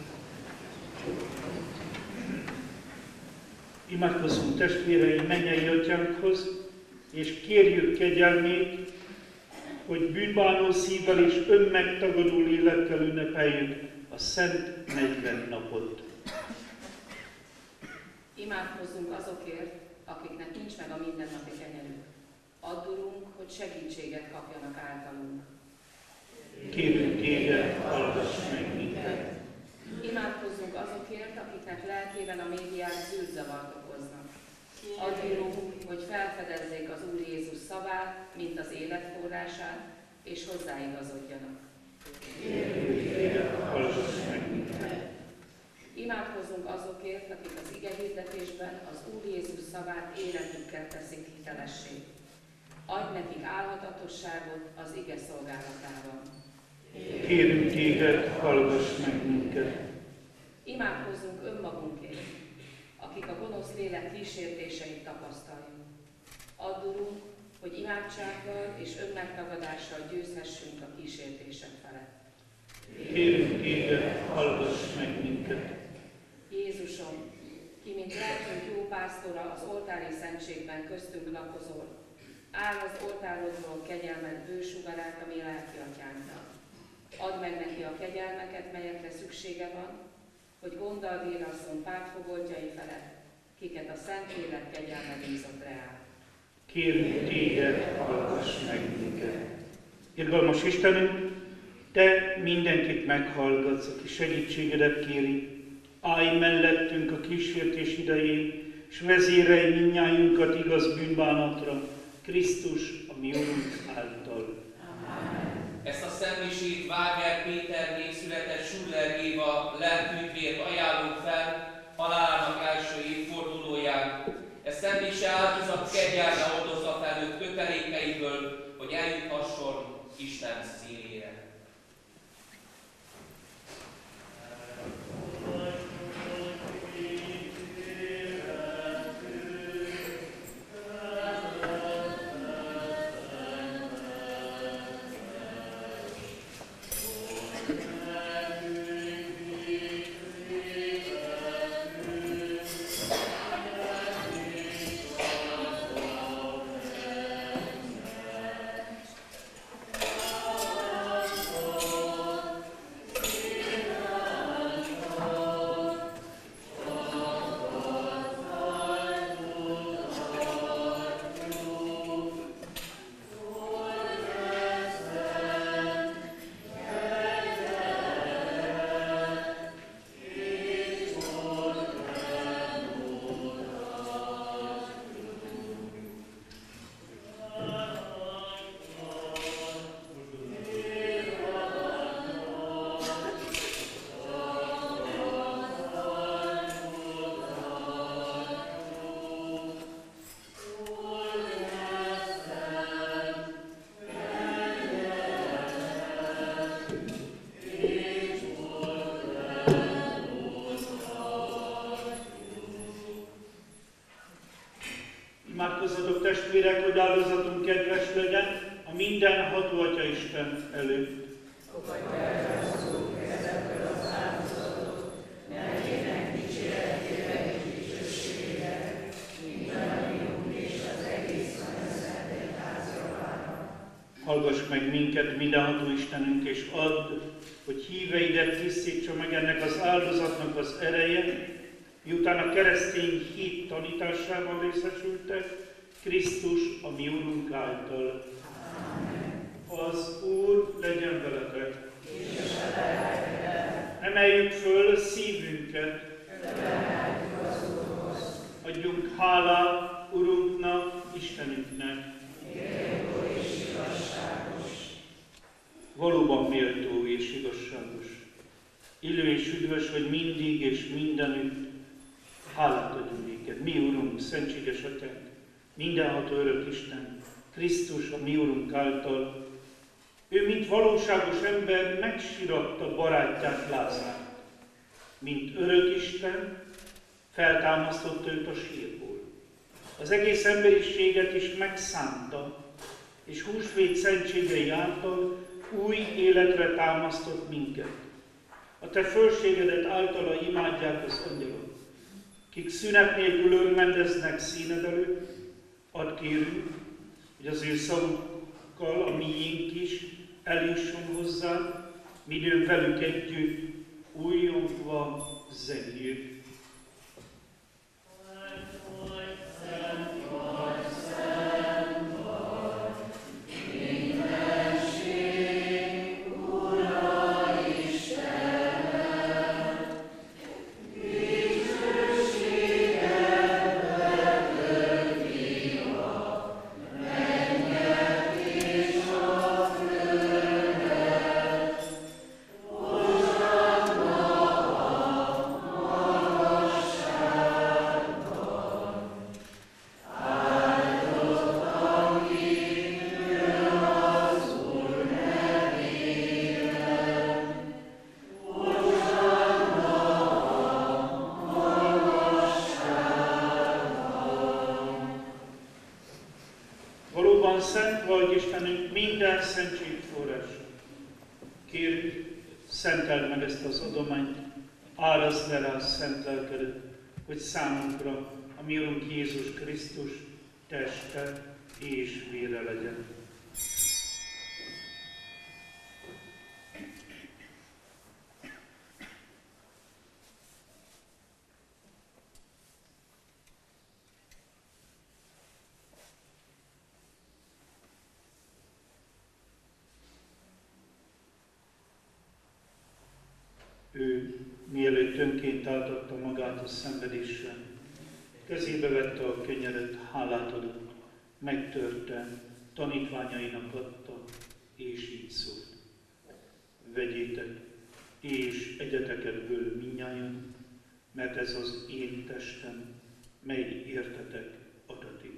Imádkozzunk testvéreim mennyei atyánkhoz, és kérjük kegyelmét, hogy bűnbánó szívvel és önmegtagadó lélekkel ünnepeljük a Szent negyven napot. Imádkozzunk azokért, akiknek nincs meg a mindennapi kenyerük. Add, Urunk, hogy segítséget kapjanak általunk. Kérünk téged, hallgass meg minket. Imádkozzunk azokért, akiknek lelkében a médiák zűrzavart okoznak. Add, Urunk, hogy felfedezzék az Úr Jézus szavát, mint az életforrását, és hozzáigazodjanak. Kérünk téged, hallgass meg minket. Imádkozzunk azokért, akik az igehirdetésben az Úr Jézus szavát életükkel teszik hitelessé. Adj nekik álhatatosságot az ige szolgálatában. Kérünk téged, hallgass meg minket. Imádkozzunk önmagunkért, akik a gonosz lélek kísértéseit tapasztaljuk. Add, Urunk, hogy imádsággal és önmegtagadással győzhessünk a kísértések felett. Kérünk téged, hallgass meg minket. Jézusom, ki mint lelkünk jó pásztora az oltári szentségben köztünk lakozol, áll az oltárodról kegyelmed bősugarát a mi lelki atyánknak. Add meg neki a kegyelmeket, melyekre szüksége van, hogy gonddal vérasszon pártfogoltjai felett, kiket a Szentlélek kegyelme bízott reál. Kérünk téged, hallgass meg minket. Irgalmas Istenünk, te mindenkit meghallgatsz, aki segítségedet kéri. Állj mellettünk a kísértés idején, és vezérelj mindnyájunkat igaz bűnbánatra, Krisztus, a mi Urunk által. Amen. Ezt a szentmisét Váger Péterné született Schuller Éva lelkügyvért ajánlunk fel halálának első évfordulóján. Ez szentmise áldozat kegyelme oldozza fel őt kötelékeiből, hogy eljuthasson Isten színére. testvérek, hogy áldozatunk kedves legyen a mindenható Atya Isten előtt. Fogadj el az Úr kezedből az áldozatot, lelkének dicséretére és dicsőségére, mindannyiunk és az egész mennyszentén ház javára. Hallgass meg minket, mindenható Istenünk, és add, hogy híveidet tisztítsa meg ennek az áldozatnak az ereje, miután a keresztény hit tanításában részesültek, Krisztus, a mi Úrunk által. Amen. Az Úr legyen veletek. És a lelkeddel. Emeljük föl szívünket. Felemeljük az Úrhoz. Adjunk hálát Urunknak, Istenünknek. Méltó és igazságos. Valóban méltó és igazságos. Illő és üdvös, hogy mindig és mindenütt hálát adjunk néked. Mi Urunk, szentséges Atyánk, mindenható örök Isten, Krisztus, a mi Urunk által, ő, mint valóságos ember, megsiratta barátját, Lázárt. Mint örök Isten, feltámasztotta őt a sírból. Az egész emberiséget is megszánta, és húsvét szentségei által új életre támasztott minket. A te fölségedet általa imádják az angyalok, kik szünet nélkül örvendeznek színed előtt. Add kérünk, hogy az ő szavukkal a miénk is eljusson hozzá, midőn velük együtt újongva zengjük. Szent vagy Istenünk, minden szentség forrása. Kérjük, szenteld meg ezt az adományt, árazd le rá szent lelkedet, hogy számunkra a mi Urunk Jézus Krisztus teste és vére legyen. Ő, mielőtt önként átadta magát a szenvedésre, kezébe vette a kenyeret, hálát adott, megtörte, tanítványainak adta, és így szólt. Vegyétek, és egyetek ebből mindnyájan, mert ez az én testem, mely értetek adatik.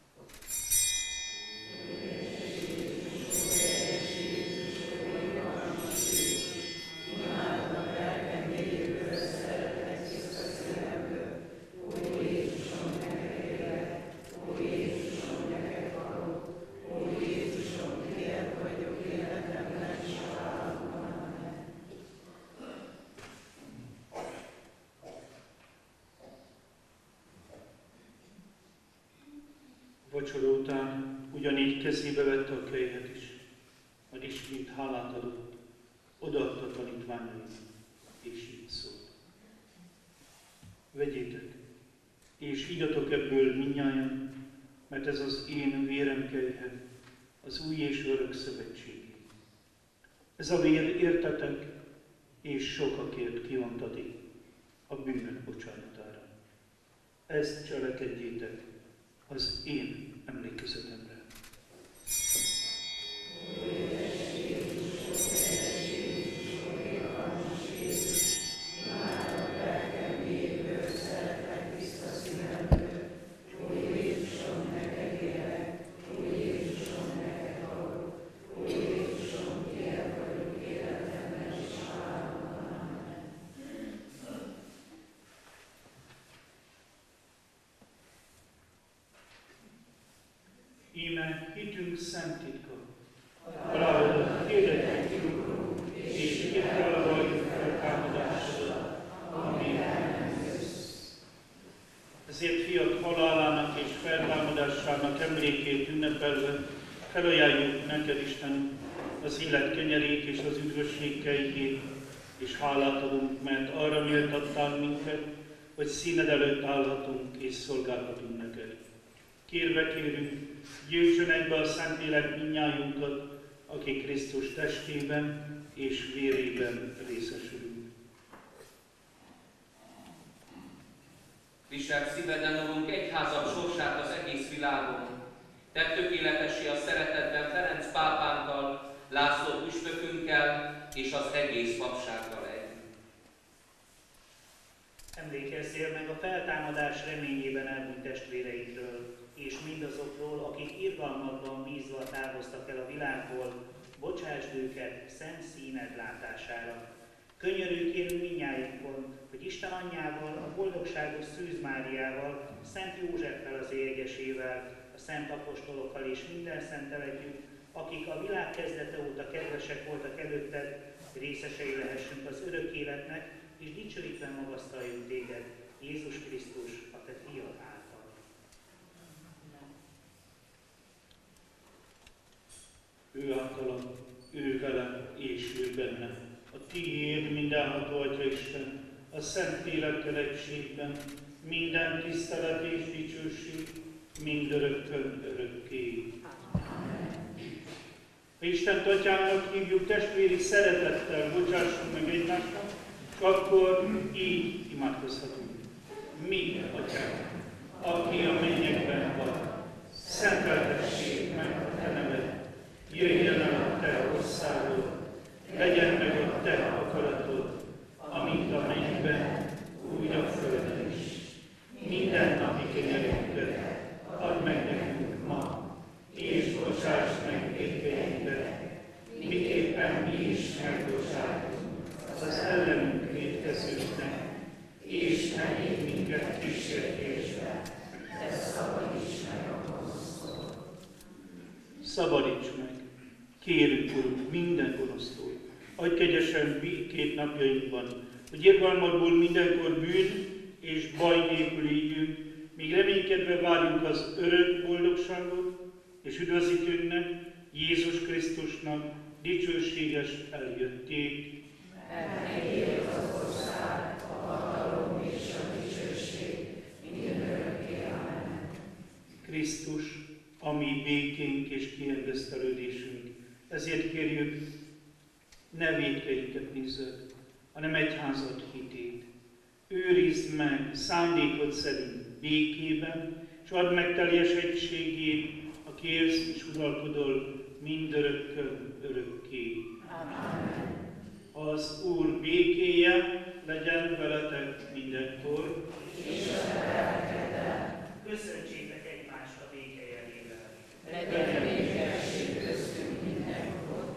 Vacsora után ugyanígy kezébe vette a kejhet is, majd ismét hálát adott, odaadta tanítványainak, és így szólt. Vegyétek, és igyatok ebből mindnyájan, mert ez az én vérem kejhe, az új és örök szövetségé. Ez a vér értetek, és sokakért kiontatik a bűnök bocsánatára. Ezt cselekedjétek az én emlékezetemre. hitünk szent titka. Halálodat hirdetjük, Urunk, és hittel valljuk feltámadásodat, amíg nem jössz. Ezért fiat halálának és feltámadásának emlékét ünnepelve felajánljuk neked, Istenünk, az élet kenyerét és az üdvösség kejtjét, és hálát adunk, mert arra méltattál minket, hogy színed előtt állhatunk és szolgálhatunk neked. Kérve kérünk, gyűjtsön egybe a Szentlélek mindnyájunkat, aki Krisztus testében és vérében részesülünk. Viselt szíveden, Urunk, egyházam sorsát az egész világon. Tedd tökéletessé a szeretetben Ferenc pápánkkal, László püspökünkkel és az egész papsággal együtt. Emlékezzél meg a feltámadás reményében elhunyt testvéreidről, és mindazokról, akik irgalmadban bízva távoztak el a világból, bocsásd őket szent színed látására. Könyörű kérünk mindnyájunkon, hogy Isten anyjával, a boldogságos Szűz Máriával, Szent Józseffel az égesével, a szent apostolokkal és minden szentel együtt, akik a világ kezdete óta kedvesek voltak előtted, részesei lehessünk az örök életnek, és dicsőítve magasztaljuk téged, Jézus Krisztus, a te fiad által. Ő általa, ő vele és ő benne. A tiéd, mindenható Atya Isten, a szent lélekkel egységben, minden tisztelet és dicsőség, mindörökkön örökké. Ha Istent Atyának hívjuk testvéri szeretettel, bocsássunk meg egymásnak, akkor így imádkozhatunk. Mi, Atyánk, aki a mennyekben vagy, szenteltessék meg a te neved, jöjjön el a te országod, legyen meg a te akaratod, amint a mennyben, úgy a földön is. Minden napi kenyerünket add meg nekünk ma, és bocsáss meg vétkeinket, miképpen mi is megbocsátunk az ellenünk vétkezőknek, és ne védj minket kísértésbe, de szabadíts meg a gonosztól. Szabadíts meg, kérünk, Urunk, minden gonosztól. Adj kegyesen békét napjainkban, hogy irgalmadból mindenkor bűn és baj nélkül éljünk, míg reménykedve várjunk az örök boldogságot, és üdvözítőnknek, Jézus Krisztusnak dicsőséges eljöttét. Mert néked az ország, a hatalom és a dicsőség, mindörökké. Amen. Krisztus, a mi békénk és kiendesztelődésünk. Ezért kérjük, ne vétkeinket nézzed, hanem egyházad hitét. Őrizd meg szándékod szerint békében, és add meg teljes egységét, aki élsz és uralkodol mindörökkön örökké. Amen. Az Úr békéje legyen veletek mindenkor. És a te lelkeddel. Köszöntsétek egymást a béke jelével. Legyen békesség köztünk mindenkor.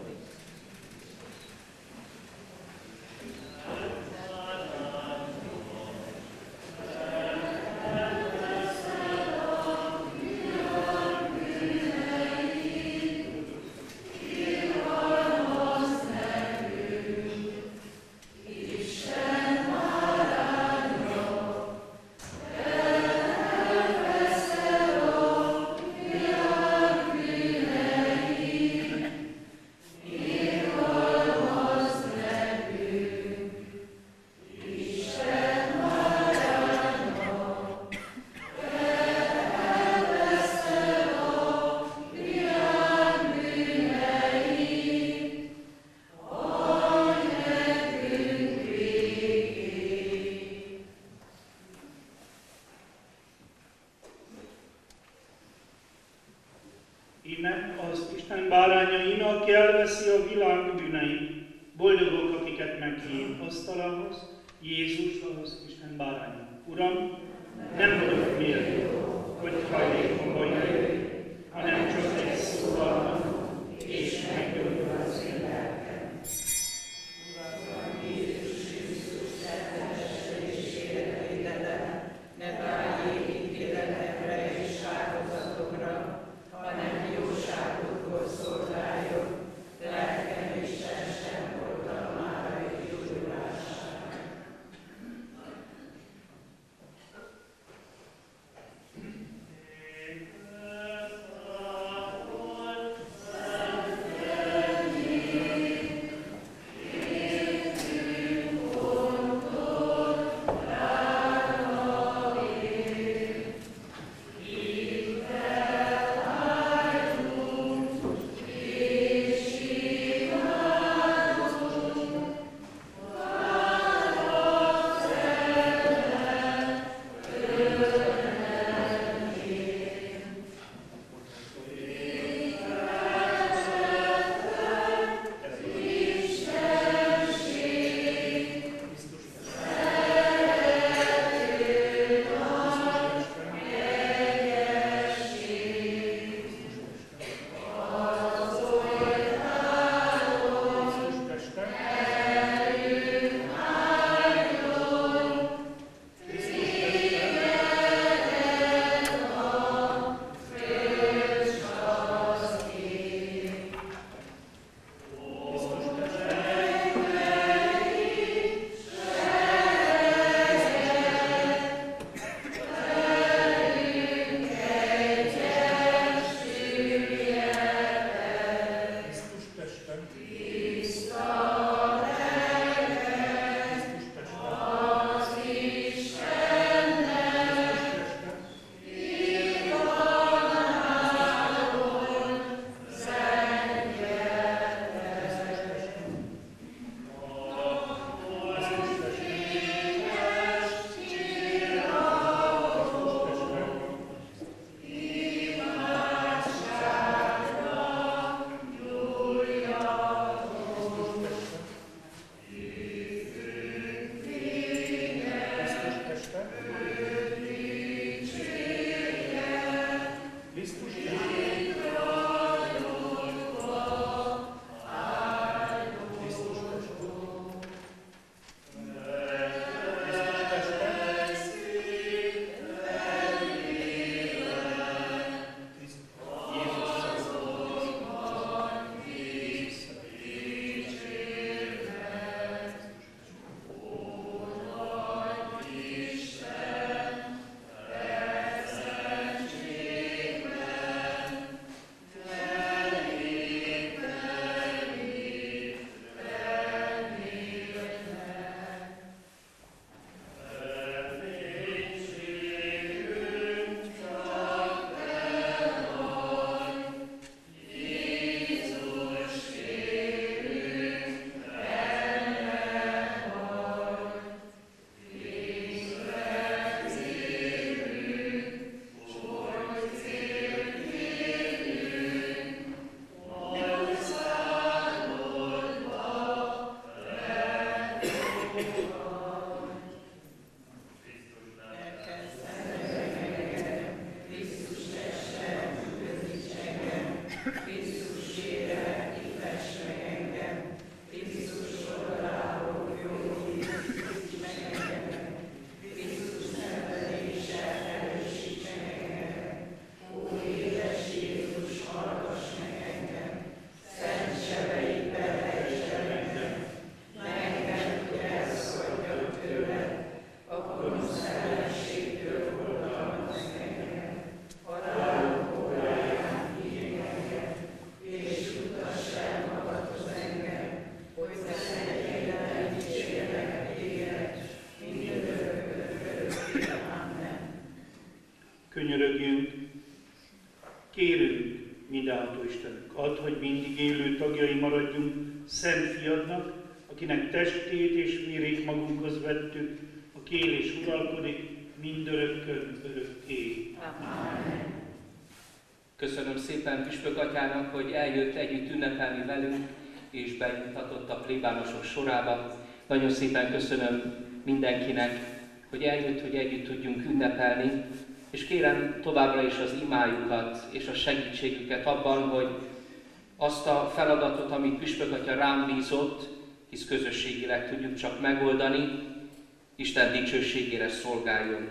Íme az Isten bárányai, aki elveszi a világ bűneit. Boldogok, akiket meghív asztalához, Jézus az Isten báránya. Uram, nem vagyok méltó, hogy hajlékomba jöjj, hanem csak egy szóval mondom, és meggyógyul az én lelkem. Ne várj ítélletemre és áldozatokra, hanem jóságot könyörögjünk, kérünk, mindenható Istenünk, add, hogy mindig élő tagjai maradjunk szent fiadnak, akinek testét és vérét magunkhoz vettük, aki él és uralkodik mindörökkön örökké. Amen. Köszönöm szépen Püspök atyának, hogy eljött együtt ünnepelni velünk, és bejutatott a plébánosok sorába. Nagyon szépen köszönöm mindenkinek, hogy eljött, hogy együtt tudjunk ünnepelni, és kérem továbbra is az imájukat és a segítségüket abban, hogy azt a feladatot, amit Püspök atya rám bízott, hisz közösségileg tudjuk csak megoldani, Isten dicsőségére szolgáljon.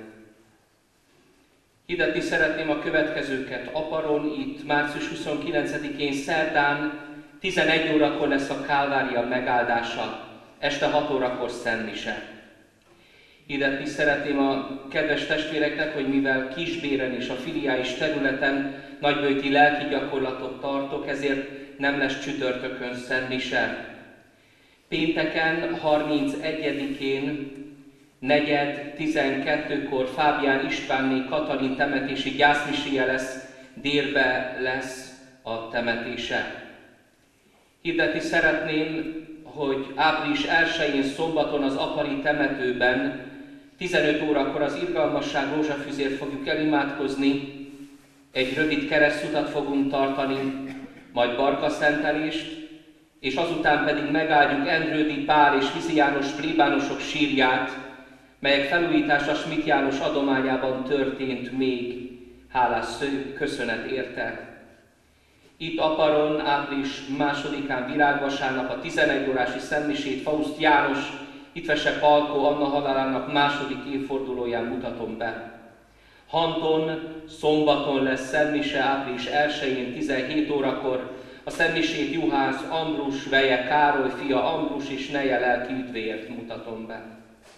Hirdetni szeretném a következőket. Aparon, itt március huszonkilencedikén szerdán tizenegy órakor lesz a Kálvária megáldása, este hat órakor szentmise. Hirdetni szeretném a kedves testvéreknek, hogy mivel Kisbéren és a filiális területen nagyböjti lelki gyakorlatot tartok, ezért nem lesz csütörtökön szentmise. Pénteken, harmincegyedikén negyed tizenkettőkor Fábián Istvánné Katalin temetési gyászmiséje lesz, délbe lesz a temetése. Hirdetni szeretném, hogy április elsején szombaton az apari temetőben tizenöt órakor az Irgalmasság rózsafüzért fogjuk elimádkozni, egy rövid keresztutat fogunk tartani, majd barkaszentelést, és azután pedig megáldjuk Endrődi Pál és Vizi János plébánosok sírját, melyek felújítása Schmidt János adományában történt még, hálás köszönet érte. Itt Aparon április másodikán virágvasárnap a tizenegy órási szentmisét Fauszt János, Hitvese Palkó Anna halálának második évfordulóján mutatom be. Hanton szombaton lesz szentmise április elsején tizenhét órakor, a szentmisét Juhász Ambrus veje Károly fia Ambrus és neje lelki üdvéért mutatom be.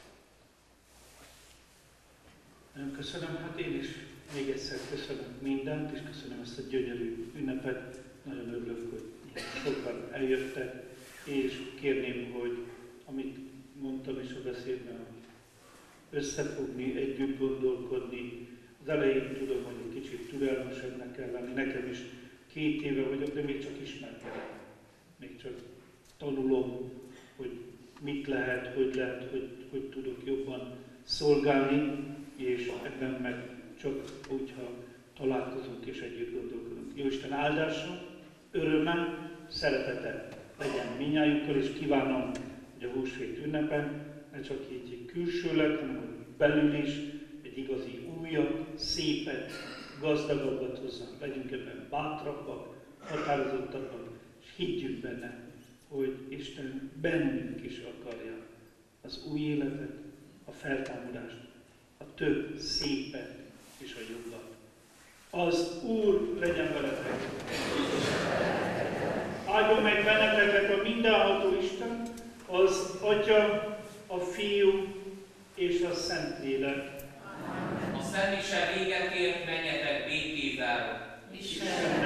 Nagyon köszönöm, hát én is még egyszer köszönöm mindent, és köszönöm ezt a gyönyörű ünnepet. Nagyon örülök, hogy sokan eljöttek, és kérném, hogy amit mondtam is a beszédben, összefogni, együtt gondolkodni. Az elején tudom, hogy egy kicsit türelmesebbnek kell lenni. Nekem is két éve vagyok, de még csak ismerkedem. Még csak tanulom, hogy mit lehet, hogy lehet, hogy, hogy tudok jobban szolgálni, és ebben meg csak úgy, ha találkozunk és együtt gondolkodunk. Jóisten áldása, öröme, szeretete legyen minnyájukkal, és kívánom, hogy a húsvét ünnepen ne csak így külsőleg, hanem hogy belül is egy igazi újat, szépet, gazdagabbat hozzá. Legyünk ebben bátrabbak, határozottabbak, és higgyük benne, hogy Isten bennünk is akarja az új életet, a feltámadást, a több szépet és a jobbat. Az Úr legyen veletek! Áldjon meg benneteket a mindenható Isten, az Atya, a Fiú és a Szentlélek. A szentmise véget ért, menjetek békével. Isten